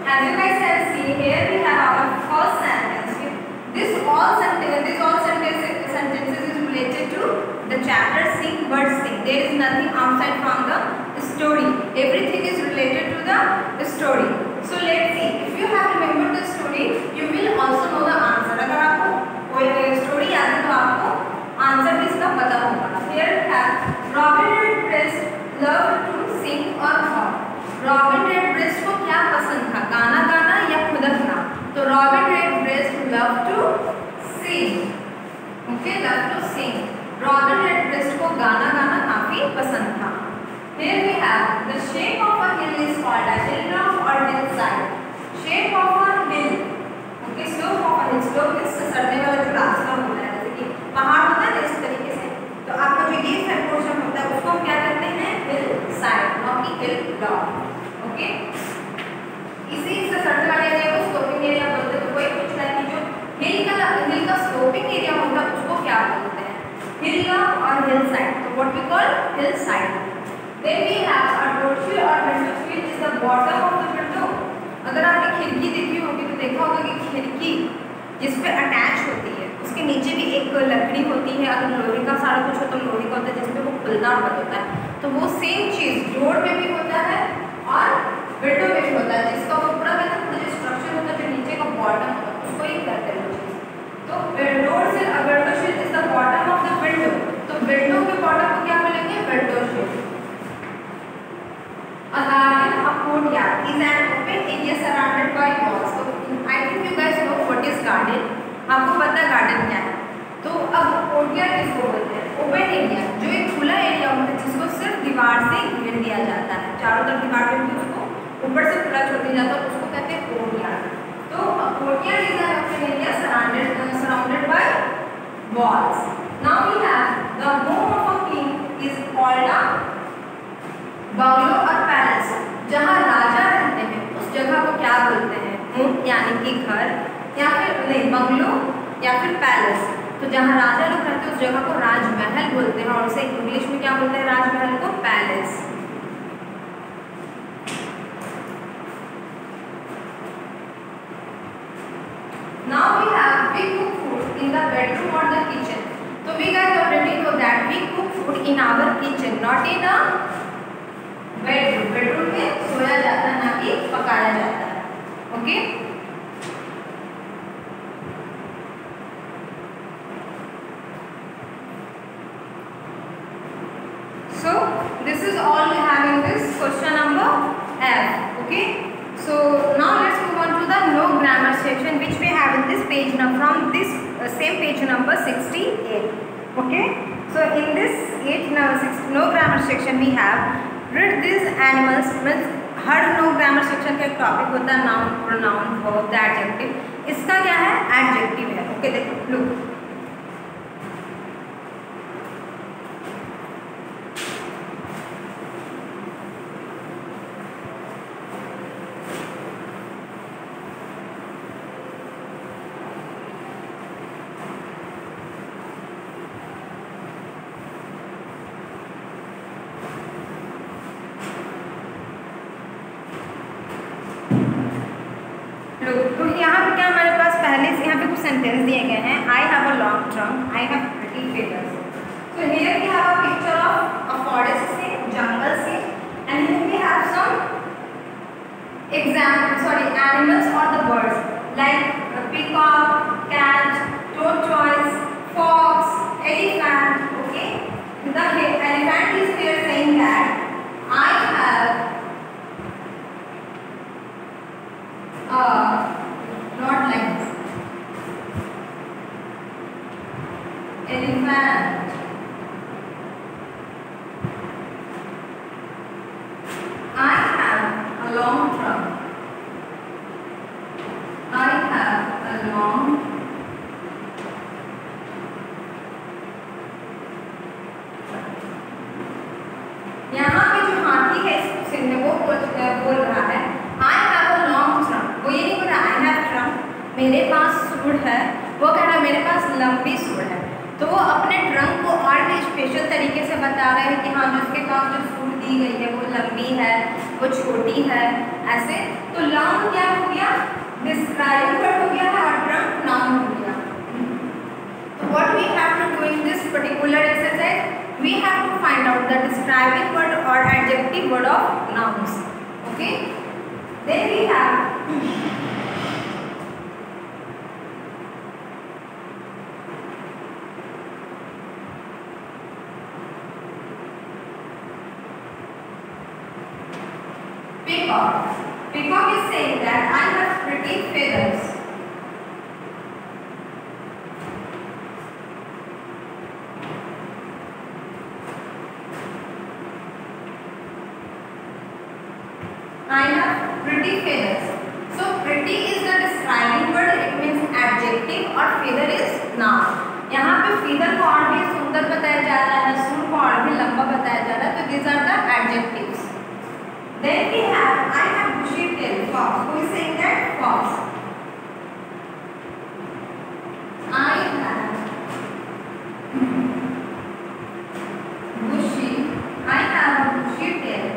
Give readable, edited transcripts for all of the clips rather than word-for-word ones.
as you guys can see here, we have our first sentence. This all sentences is related to the chapter Sing Bird Sing. There is nothing outside from the story. Everything is related to the story. So let's see. If you have remembered the story, you will also know the answer. अगर आपको कोई story याद है तो आपको answer भी इसका पता होगा. Here we have Robin Redbreast loved to sing or hop. Robin Redbreast को क्या पसंद था, गाना गाना या खुदकना? तो Robin Redbreast loved to sing. Okay, loved to sing. Robin Redbreast को गाना गाना काफी पसंद था. Here we have the shape of a hill is called a hilltop or hillside. Shape of a hill. Okay, slope of a hill. Slope is ससरने वाला जो रास्ता होता है, जैसे कि पहाड़ होता है इस तरीके से. तो आपका जो ये साइड पोर्शन होता है उसको हम क्या कहते हैं? हिल साइड, not कि हिल टॉप. ओके, इसी ससरने वाले एरिया को स्लोपिंग एरिया बोलते हैं. तो कोई पूछ रहा है कि जो हिल का स्लोपिंग एरिया होता है उसको क्या बोलते हैं? हिल और हिल साइड. तो what we call hill side. Then we have a doorsill or window sill is the bottom of the window. अगर आपने खिड़की देखी होगी तो देखा होगा कि खिड़की जिस पे अटैच होती है उसके नीचे भी एक लकड़ी होती है. अगर लोहे का सारा कुछ हो तो लोहे का होता है जिसपे वो खुलना बंद होता है. तो वो सेम चीज़ डोर में भी होता है और विंडो में भी होता है. जिसका वो पूरा जो स्ट्रक्चर होता है जो नीचे का बॉटम होता है उसको ही कहते हैं वो चीज़. तो डोरसिल और window sill is the bottom of the window. तो विंडो के बॉटम को क्या बोलेंगे? विंडो सिल. A garden, a courtyard is an open area surrounded by walls. So I think you guys know what is garden. आपको पता है garden क्या है. तो अब कोर्टयार्ड किसको बोलते हैं? ओपन एरिया, जो एक खुला एरिया होता है जिसको सिर्फ दीवार से घेर दिया जाता है. चारों तरफ दीवार होती है, उसको ऊपर से खुला छोड़ दिया जाता है, उसको कहते हैं कोर्टयार्ड. तो courtyard is an open area surrounded by walls. Now we have the home of a king is called a bungalow और पैलेस. जहाँ राजा रहते हैं उस जगह को क्या बोलते हैं? होम यानी कि घर, या फिर नहीं बंगलो या फिर पैलेस. तो जहाँ राजा लोग रहते हैं उस जगह को राजमहल बोलते हैं और उसे इंग्लिश में क्या बोलते हैं? राजमहल को palace. Now we have we cook food in the bedroom or the kitchen. So we guys already know that we cook food in our kitchen, not in a bedroom. Bedroom में सोया जाता है, ना कि पकाया जाता है. Okay, so this is all we have in this question number F. Okay, so now let's move on to the no grammar section which we have in this page now from this same page number 68. Okay, so in this no grammar section we have read these animals. means हर नो grammar section का एक topic होता है noun, pronoun, verb, the adjective. इसका क्या है? Adjective है. ओके, देखो लुक. तो यहाँ पे क्या हमारे पास पहले से यहाँ पे कुछ सेंटेंस दिए गए हैं. I have a long trunk, I have pretty feathers. So here we have a picture of a forest से, जंगल से, and here we have some animals और the birds like peacock, cat, tortoise, fox, elephant. Okay, the elephant is here saying that I have not like this. Elephant. I have a long trunk. I have a long यहाँ पे जो हाथी है इस वो बोल रहा है I have a long trunk. वो ये नहीं बोल रहा I have trunk, मेरे पास सूंड है. वो कह रहा है मेरे पास लंबी सूंड है. तो वो अपने ट्रंक को और भी स्पेशल तरीके से बता रहे हैं कि हाँ जो उसके पास जो सूंड दी गई है वो लंबी है, वो छोटी है, ऐसे. तो लॉन्ग क्या डिस्क्राइबिंग वर्ड हो गया है और ड्रम नाउन हो गया. What we have to do in this particular exercise, we have to find out the describing word or adjective word of nouns. Okay, then we have peacock. Peacock is saying that I have pretty feathers. I have pretty feathers. So pretty is the describing word. It means adjective और feather is noun. यहाँ पे feather को और भी सुंदर बताया जा रहा है, सूट को और भी लंबा बताया जा रहा है. तो these are the adjectives. Then we have I have bushy tail fox. Who is saying that? Fox. I have bushy. I have a bushy tail.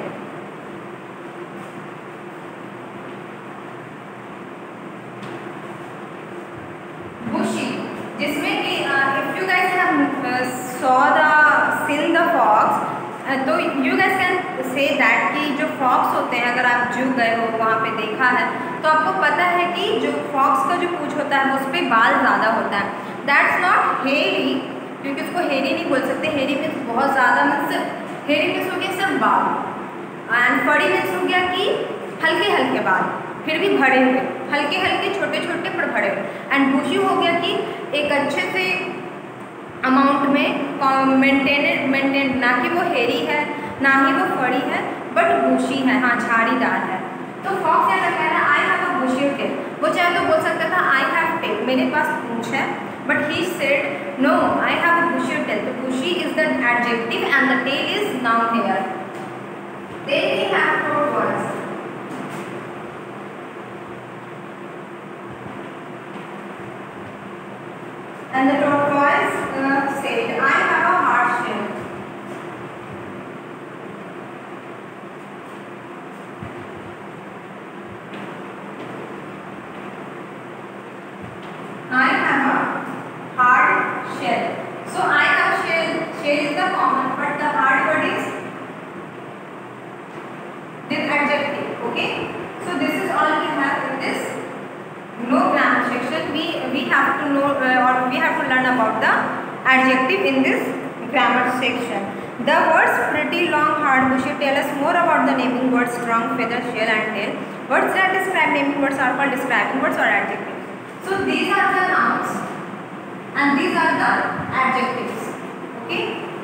Bushy, जिसमें कि if you guys have saw the seen the fox, तो you guys can say that कि जो fox होते हैं, अगर आप जू गए हो वहाँ पे देखा है तो आपको पता है कि जो fox का जो पूंछ होता है उस पर बाल ज़्यादा होता है. That's not hairy, क्योंकि उसको hairy नहीं बोल सकते. hairy मीन्स बहुत ज़्यादा, मीन्स hairy मीन्स हो गया सिर्फ बाल, एंड furry मीन्स हो गया कि हल्के हल्के बाल फिर भी भरे हुए, हल्के हल्के छोटे छोटे पर भरे हुए. एंड बुशी हो गया कि एक अच्छे से अमाउंट में मेंटेन, ना कि वो हेरी है ना ही वो फड़ी है, बट बुशी है, हाँ झाड़ीदार है. तो फॉक्स यहाँ कह रहा है आई हैव अ बुशी टेल. वो चाहे तो बोल सकता था आई हैव टेल, मेरे पास पूंछ है, but he said no I have a bushy tail. तो bushy is the adjective and the tail is noun here. Then we have tortoise. And the tortoise said, I have a hard shell. I have a hard shell. So I have shell. Shell is the common, but the hard word is this adjective. Okay. So this is all we have in this no grammar section. We have to know or we have to learn about the adjective in this grammar section. The words pretty, long, hard, bushy tell us more about the naming words strong, feather, shell and tail. Words that describe naming words are called describing words or adjectives. So these are the nouns and these are the adjectives. Okay.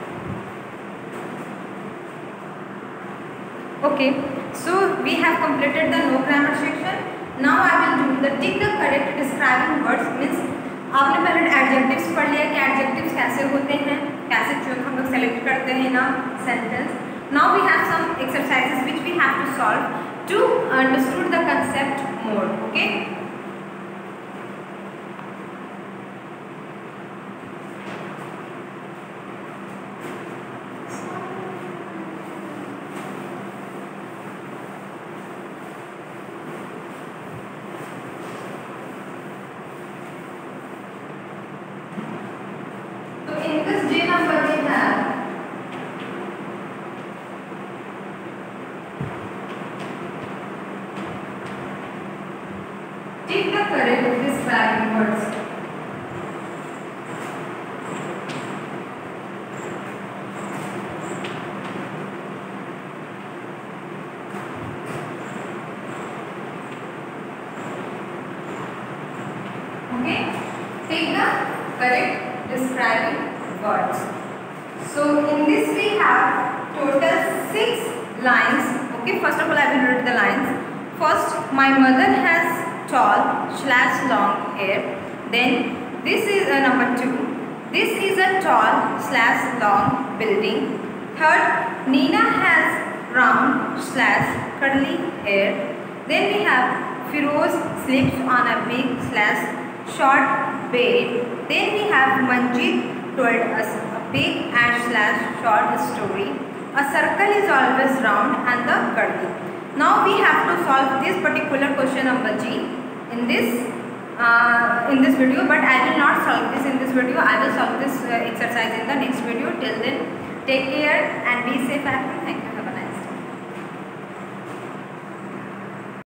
Okay. So we have completed the no grammar section. Now I will do the tick the correct describing words. means आपने पहले adjectives पढ़ लिया कि adjectives कैसे होते हैं, कैसे हम लोग सेलेक्ट करते हैं ना sentence. Now we have some exercises which we have to solve to understood the concept more. Okay. Take the correct describing words. Okay, take the correct describing words. So in this we have total 6 lines. Okay, first of all I will read the lines. First, my mother has tall/long hair. Then this is number 2. This is a tall/long building. Third, Nina has round/curly hair. Then we have Firoz sleeps on a big/short bed. Then we have Manjit told us a big and/short story. A circle is always round and the curly. Now we have to solve this particular question number G. in this video, but I will not solve this in this video. I will solve this exercise in the next video. Till then, take care and be safe at home. Thank you.